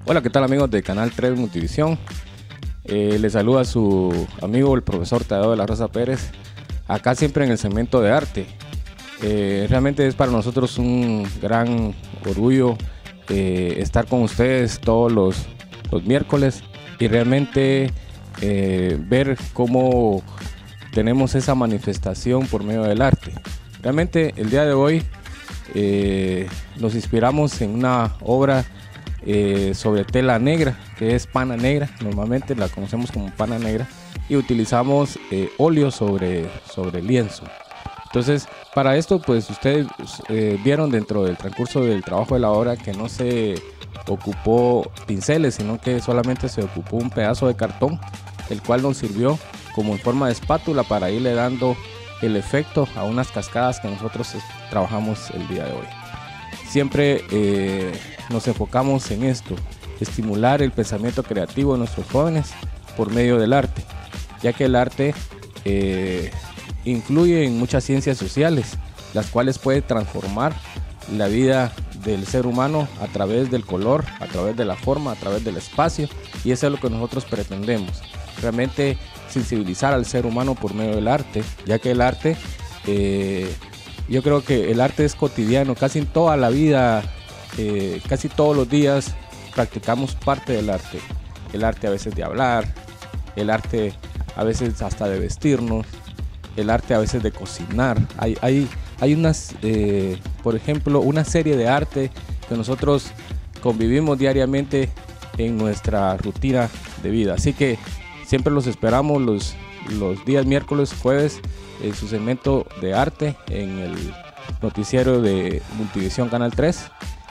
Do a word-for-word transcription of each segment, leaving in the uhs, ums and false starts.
Hola, ¿qué tal amigos de Canal tres Multivisión? Eh, les saluda su amigo el profesor Tadeo de la Rosa Pérez, acá siempre en el segmento de arte. Eh, realmente es para nosotros un gran orgullo eh, estar con ustedes todos los, los miércoles y realmente eh, ver cómo tenemos esa manifestación por medio del arte. Realmente el día de hoy eh, nos inspiramos en una obra Eh, sobre tela negra, que es pana negra, normalmente la conocemos como pana negra, y utilizamos eh, óleo sobre, sobre lienzo. Entonces, para esto, pues ustedes eh, vieron dentro del transcurso del trabajo de la obra que no se ocupó pinceles, sino que solamente se ocupó un pedazo de cartón, el cual nos sirvió como en forma de espátula para irle dando el efecto a unas cascadas que nosotros trabajamos el día de hoy. Siempre eh, nos enfocamos en esto, estimular el pensamiento creativo de nuestros jóvenes por medio del arte, ya que el arte eh, influye en muchas ciencias sociales, las cuales puede transformar la vida del ser humano a través del color, a través de la forma, a través del espacio, y eso es lo que nosotros pretendemos, realmente sensibilizar al ser humano por medio del arte, ya que el arte eh, yo creo que el arte es cotidiano, casi en toda la vida, eh, casi todos los días practicamos parte del arte. El arte a veces de hablar, el arte a veces hasta de vestirnos, el arte a veces de cocinar. Hay, hay, hay unas, eh, por ejemplo, una serie de arte que nosotros convivimos diariamente en nuestra rutina de vida. Así que siempre los esperamos los, los días miércoles, jueves, en su segmento de arte en el noticiero de Multivisión Canal tres,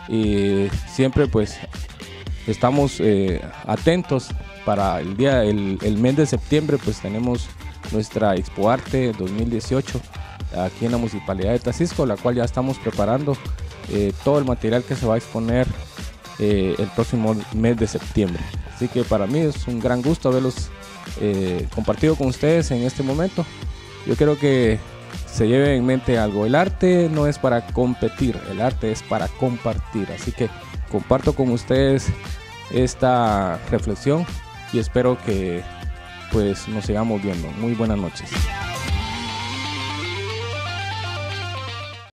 y siempre pues estamos eh, atentos para el día el, el mes de septiembre. Pues tenemos nuestra Expo Arte dos mil dieciocho aquí en la Municipalidad de Taxisco, la cual ya estamos preparando eh, todo el material que se va a exponer eh, el próximo mes de septiembre. Así que para mí es un gran gusto haberlos eh, compartido con ustedes en este momento. Yo creo que se lleve en mente algo: el arte no es para competir, el arte es para compartir. Así que comparto con ustedes esta reflexión y espero que pues nos sigamos viendo. Muy buenas noches.